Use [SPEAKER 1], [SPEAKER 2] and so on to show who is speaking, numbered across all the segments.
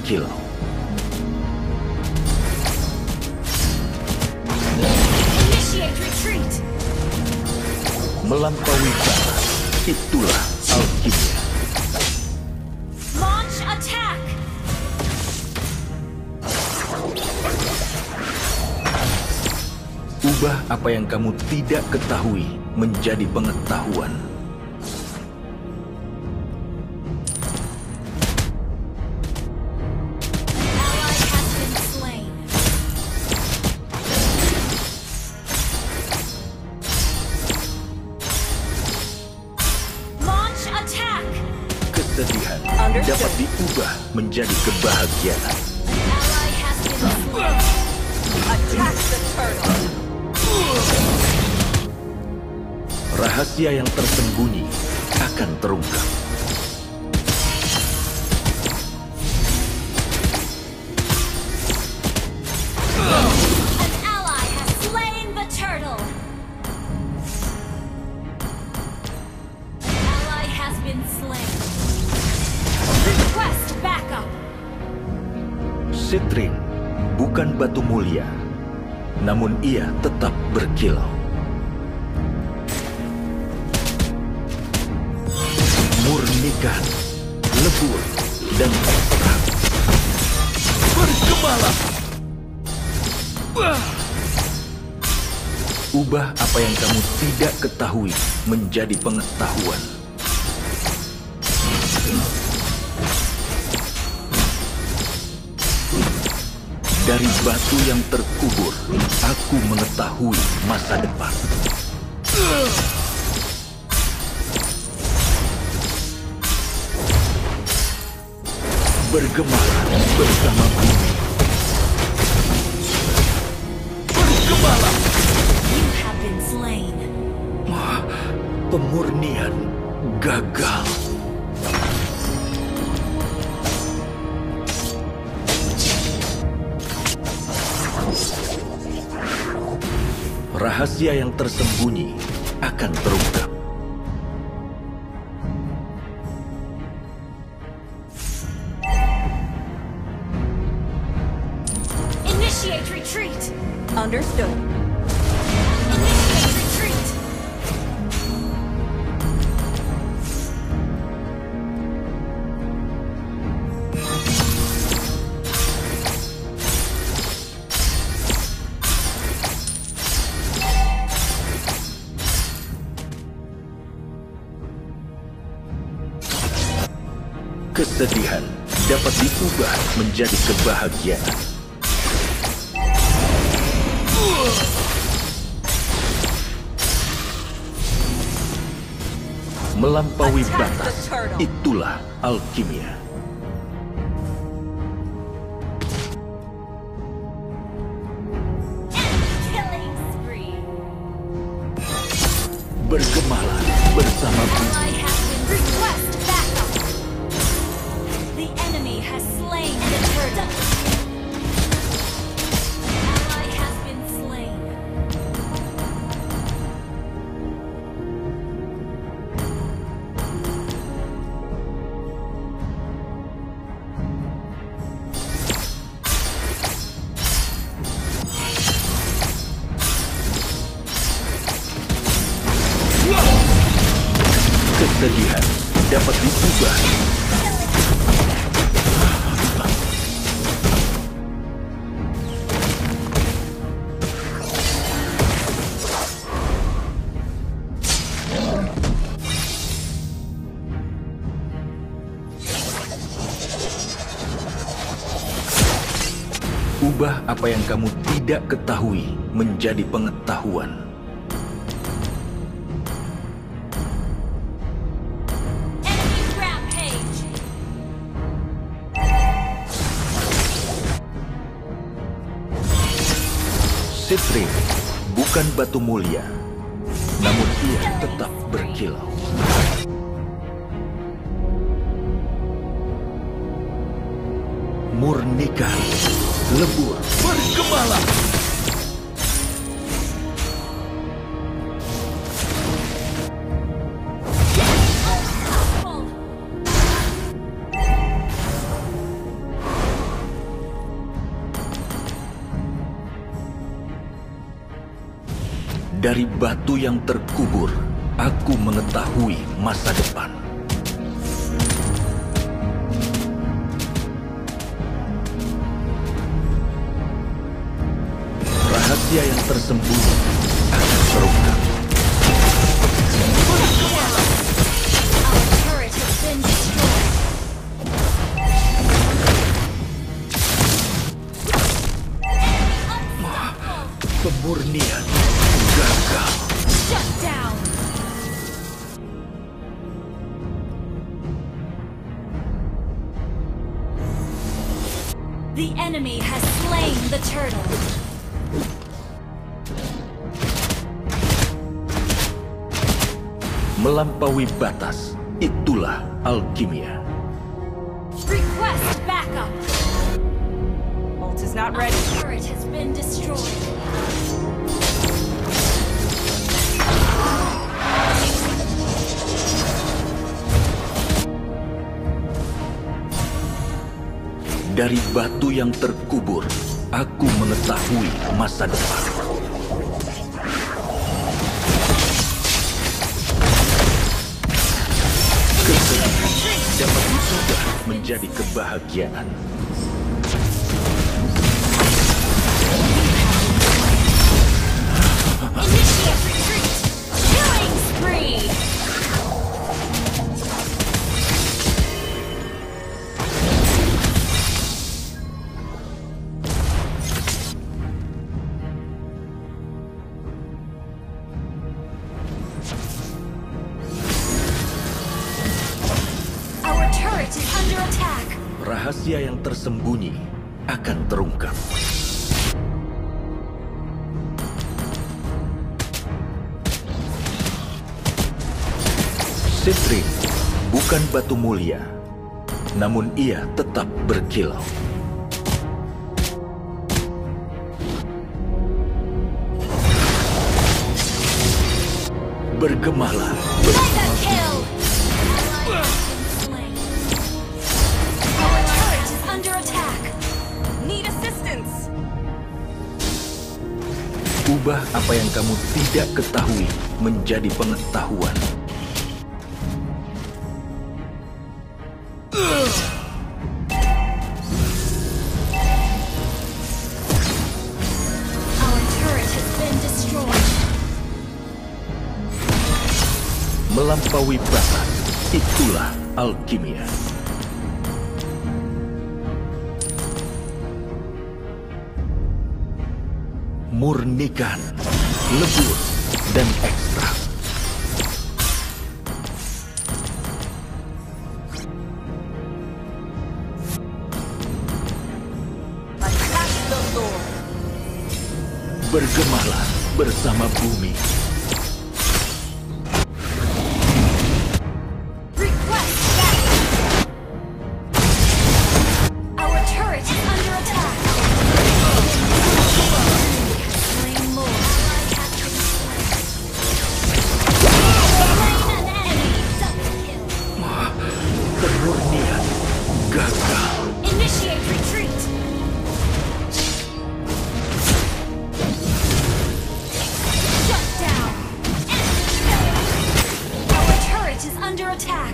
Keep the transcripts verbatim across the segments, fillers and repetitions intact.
[SPEAKER 1] berkilau.
[SPEAKER 2] Initiate retreat.
[SPEAKER 1] Melampaui batas, itulah alkimia.
[SPEAKER 2] Launch attack.
[SPEAKER 1] Ubah apa yang kamu tidak ketahui menjadi pengetahuan.
[SPEAKER 2] Ally has been slain. Launch attack.
[SPEAKER 1] Kesedihan
[SPEAKER 2] Understood.
[SPEAKER 1] dapat diubah menjadi kebahagiaan.
[SPEAKER 2] Ally has been slain. Attack the turtle.
[SPEAKER 1] Rahasia yang tersembunyi akan terungkap.
[SPEAKER 2] An ally has slain the turtle. Ally has been slain. Request backup.
[SPEAKER 1] Citring bukan batu mulia, namun ia tetap berkilau. Murnikan, lebur, dan terang. Bergemalah! Ubah apa yang kamu tidak ketahui menjadi pengetahuan. Dari batu yang terkubur, aku mengetahui masa depan. Bergemalah bersama bumi. Bergemalah!
[SPEAKER 2] You have been slain.
[SPEAKER 1] Wah, pemurnian gagal. Rahasia yang tersembunyi akan terungkap.
[SPEAKER 2] Initiate retreat.
[SPEAKER 3] Understood.
[SPEAKER 2] Initiate retreat.
[SPEAKER 1] Kesedihan dapat diubah menjadi kebahagiaan. Melampaui
[SPEAKER 3] Attack the
[SPEAKER 1] batas,
[SPEAKER 3] turtle.
[SPEAKER 1] itulah alkimia.
[SPEAKER 2] Killing spree.
[SPEAKER 1] Bergemalah bersama bumi.
[SPEAKER 2] Ally has been request backup. The enemy has slain the turtle. Ally has been slain.
[SPEAKER 1] Kesedihan dapat diubah. Ubah apa yang kamu tidak ketahui menjadi pengetahuan.
[SPEAKER 2] Enemy rampage.
[SPEAKER 1] Citring bukan batu mulia, namun ia tetap berkilau. Murnikan, lebur, bergemalah! Dari batu yang terkubur, aku mengetahui masa depan. Rahasia yang tersembunyi akan terungkap.
[SPEAKER 2] Our turret has been destroyed.
[SPEAKER 1] Pemurnian gagal.
[SPEAKER 2] Shut down. The enemy has slain the turtle.
[SPEAKER 1] Melampaui batas, itulah alkimia.
[SPEAKER 2] Request backup.
[SPEAKER 3] Ult is not ready.
[SPEAKER 2] Our turret has been destroyed.
[SPEAKER 1] Dari batu yang terkubur, aku mengetahui masa depan. Kesedihan dapat diubah menjadi kebahagiaan.
[SPEAKER 2] Initiate retreat. Killing spree. Our turret is under attack.
[SPEAKER 1] Rahasia yang tersembunyi akan terungkap. Citrin bukan batu mulia, namun ia tetap berkilau. Bergemalah
[SPEAKER 2] Mega kill. Ally has been slain. Our turret is under attack.
[SPEAKER 3] Need assistance.
[SPEAKER 1] Ubah apa yang kamu tidak ketahui menjadi pengetahuan.
[SPEAKER 2] Our turret has been destroyed.
[SPEAKER 1] Melampaui batas, itulah alkimia. Murnikan, lebur, dan ekstrak.
[SPEAKER 3] Attack the Lord.
[SPEAKER 1] Bergemalah bersama bumi.
[SPEAKER 2] Request backup. Our turret is under attack. Slain Lord. Ally has been slain. Slain an enemy. Double kill.
[SPEAKER 1] Pemurnian gagal.
[SPEAKER 2] Initiate retreat. Shut down. Enemy killed. Our turret is under attack.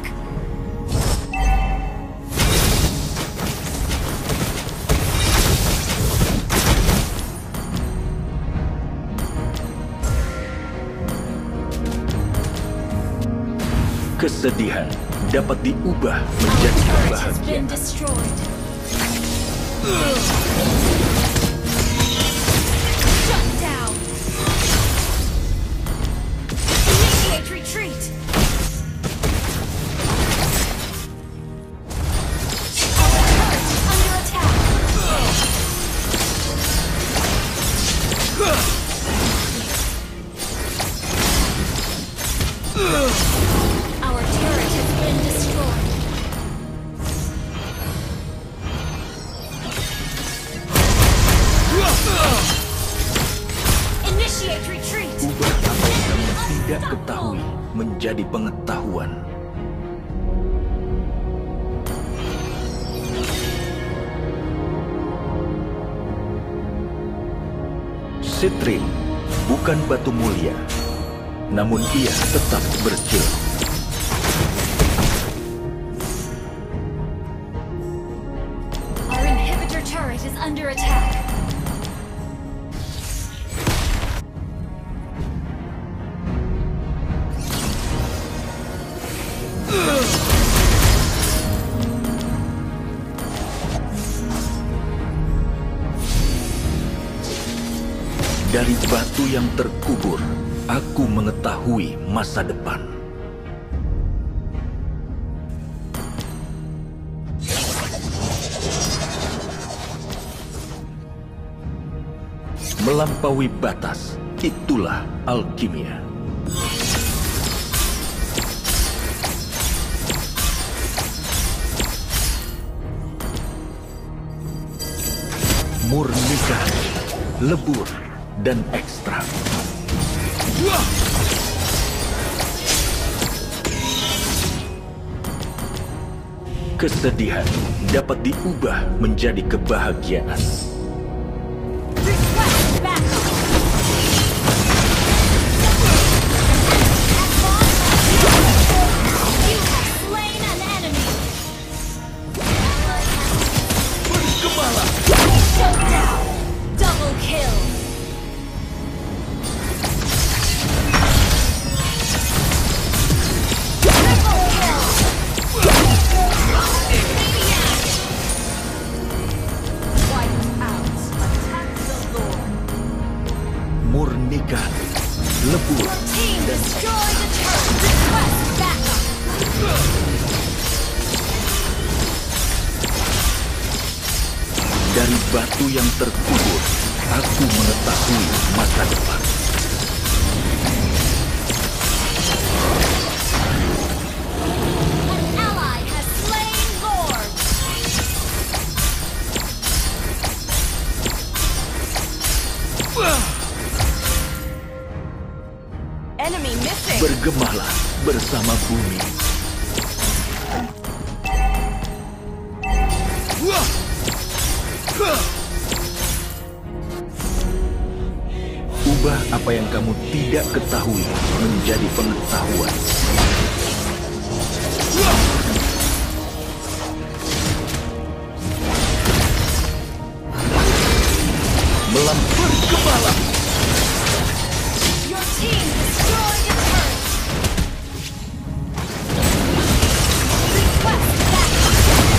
[SPEAKER 1] Kesedihan dapat diubah menjadi
[SPEAKER 2] Our turret has
[SPEAKER 1] kebahagiaan.
[SPEAKER 2] been destroyed. Shut down. Initiate retreat. Our turret is under attack. Our turret has been destroyed. Initiate retreat.
[SPEAKER 1] Ubah apa yang kamu tidak ketahui menjadi pengetahuan. Citrin bukan batu mulia, namun ia tetap berkilau.
[SPEAKER 2] Our inhibitor turret is under attack.
[SPEAKER 1] Dari batu yang terkubur, aku mengetahui masa depan. Melampaui batas, itulah alkimia. Murnikan, lebur, dan ekstrak. Kesedihan dapat diubah menjadi kebahagiaan.
[SPEAKER 2] Request backup. You have slain an enemy.
[SPEAKER 1] Bergembala!
[SPEAKER 2] Shutdown. Double kill. Triple kill.
[SPEAKER 3] Wipe out. Attack the Lord.
[SPEAKER 1] Murnikan, lebur,
[SPEAKER 2] Your team destroyed the turret. Request backup.
[SPEAKER 1] dari batu yang terkubur, aku mengetahui masa depan.
[SPEAKER 2] An ally has slain Lord.
[SPEAKER 3] Enemy missing.
[SPEAKER 1] Bergemalah bersama bumi. Ubah apa yang kamu tidak ketahui menjadi pengetahuan. Melampir kepala.
[SPEAKER 2] Your team destroyed a turret. Request backup.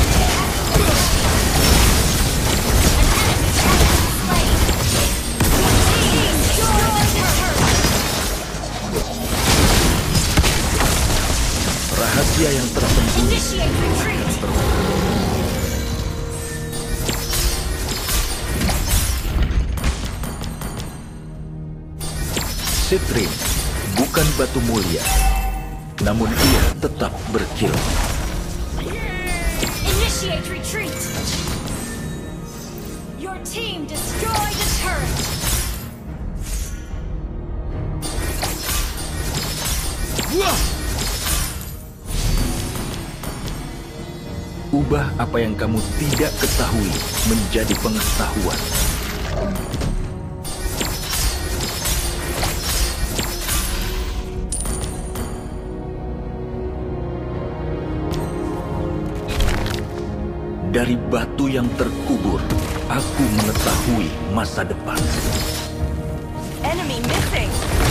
[SPEAKER 2] An enemy has been slain. Your team destroyed a turret.
[SPEAKER 1] Rahasia yang tersembunyi.
[SPEAKER 2] Initiate retreat.
[SPEAKER 1] Citrin bukan batu mulia, namun ia tetap berkilau.
[SPEAKER 2] Initiate retreat. Your team destroyed a turret.
[SPEAKER 1] Ubah apa yang kamu tidak ketahui menjadi pengetahuan. Dari batu yang terkubur, aku mengetahui masa depan.
[SPEAKER 3] Enemy missing.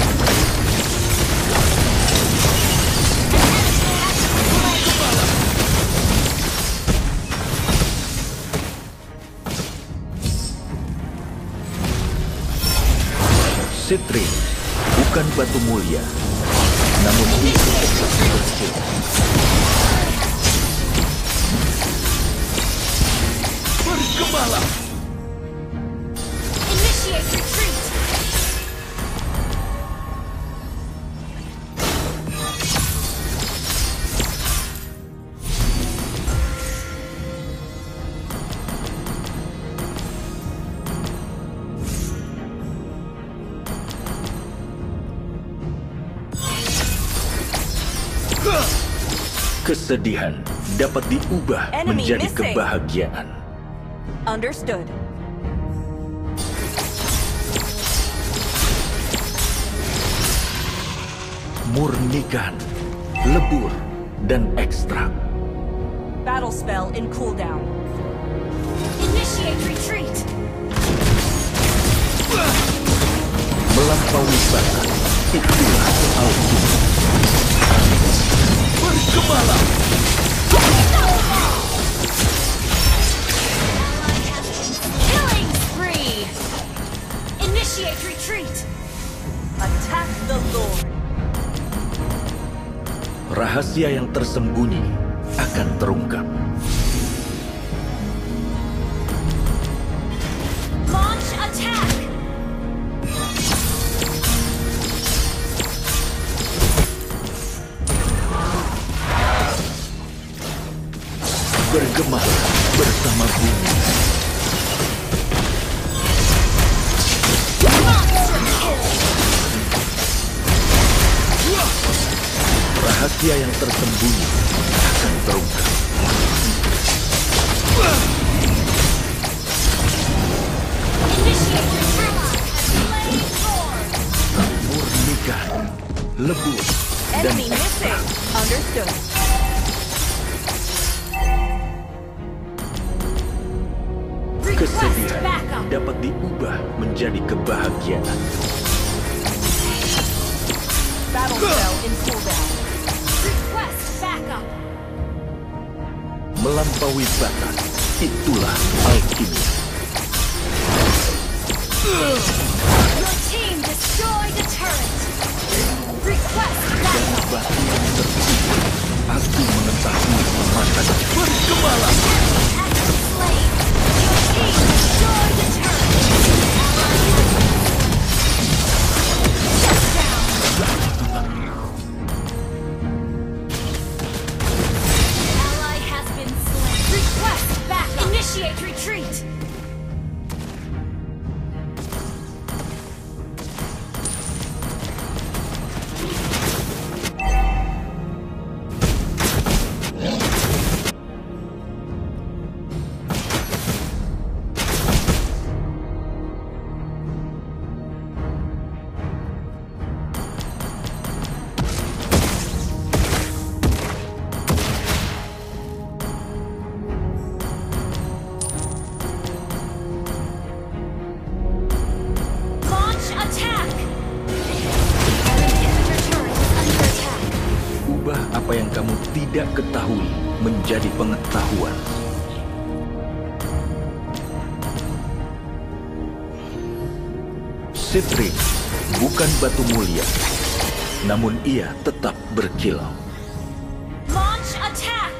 [SPEAKER 1] Citrin bukan batu mulia, namun ia tetap berkilau. Bergembala!
[SPEAKER 2] Initiate retreat.
[SPEAKER 1] Kesedihan dapat diubah
[SPEAKER 3] Enemy
[SPEAKER 1] menjadi
[SPEAKER 3] missing.
[SPEAKER 1] kebahagiaan.
[SPEAKER 3] Understood.
[SPEAKER 1] Murnikan, lebur, dan ekstrak.
[SPEAKER 3] Battle spell in cooldown.
[SPEAKER 2] Initiate retreat.
[SPEAKER 1] Melampaui batas, itulah alkimi. Bergemalang!
[SPEAKER 2] Killing spree. Initiate retreat.
[SPEAKER 3] Attack the Lord.
[SPEAKER 1] Rahasia yang tersembunyi akan terungkap.
[SPEAKER 2] Launch attack.
[SPEAKER 1] Bergemalang bersama bumi.
[SPEAKER 2] Monster kill.
[SPEAKER 1] Rahasia yang tersembunyi akan terungkap.
[SPEAKER 2] Initiate retreat. Slain Lord.
[SPEAKER 1] Murnikan, lebur, dan
[SPEAKER 3] Enemy missing. Understood.
[SPEAKER 2] Request
[SPEAKER 1] kesedihan
[SPEAKER 2] backup.
[SPEAKER 1] dapat diubah menjadi kebahagiaan.
[SPEAKER 3] Battle spell in cooldown.
[SPEAKER 2] Request backup.
[SPEAKER 1] Melampaui batas, itulah alkimi.
[SPEAKER 2] Your team destroyed a turret. Request
[SPEAKER 1] Dari
[SPEAKER 2] backup.
[SPEAKER 1] batu yang terkubur, aku mengetahui masa depan. Bergemalang!
[SPEAKER 2] Has been slain. Your team destroyed a turret. Shut down. Ally has been slain. Request backup. Initiate retreat. Launch attack. Enemy inhibitor turret is under attack.
[SPEAKER 1] Ubah apa yang kamu tidak ketahui menjadi pengetahuan. Sitrin bukan batu mulia, namun ia tetap berkilau.
[SPEAKER 2] Launch attack.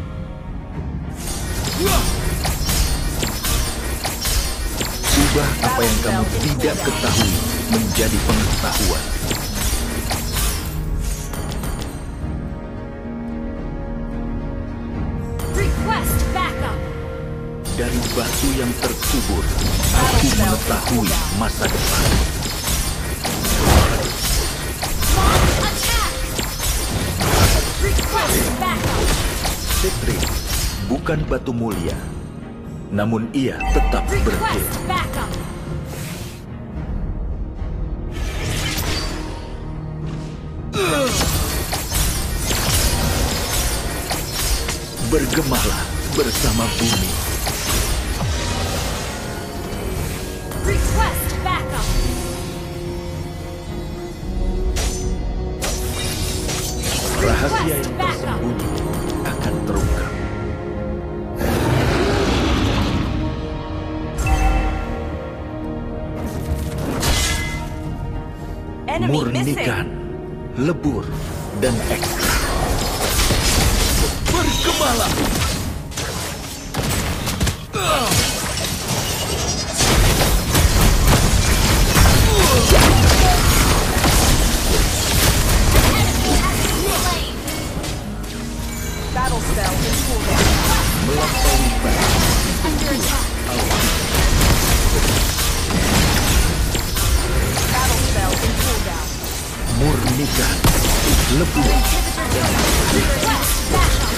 [SPEAKER 1] Ubah apa yang kamu tidak ketahui menjadi pengetahuan.
[SPEAKER 2] Request backup.
[SPEAKER 1] Dari batu yang terkubur, aku mengetahui masa depan.
[SPEAKER 2] Launch attack. Request backup.
[SPEAKER 1] Sitrin bukan batu mulia, namun ia tetap
[SPEAKER 2] Request
[SPEAKER 1] berkilau.
[SPEAKER 2] backup.
[SPEAKER 1] Bergemalah bersama bumi.
[SPEAKER 2] Request backup.
[SPEAKER 1] Rahasia yang tersembunyi akan terungkap.
[SPEAKER 3] Enemy missing.
[SPEAKER 1] Murnikan, lebur, dan ekstrak. Bergemalang!
[SPEAKER 2] Slain.
[SPEAKER 3] Battle spell in cooldown.
[SPEAKER 1] Melampaui batas,
[SPEAKER 2] Under attack.
[SPEAKER 3] Battle spell in cooldown.
[SPEAKER 1] murnikan, lebur, dan
[SPEAKER 2] Request backup.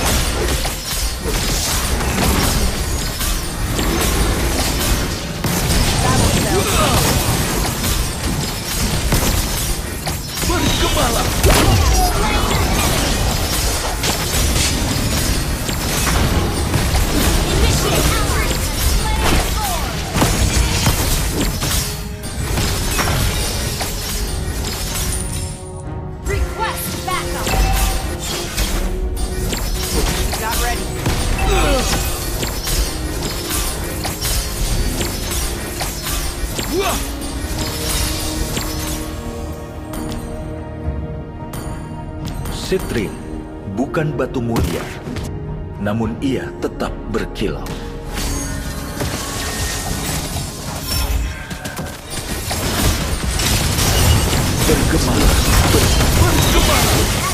[SPEAKER 3] Battle spell.
[SPEAKER 1] bergemalang. Citrin bukan batu mulia, namun ia tetap berkilau. Bergema, ber- bergema.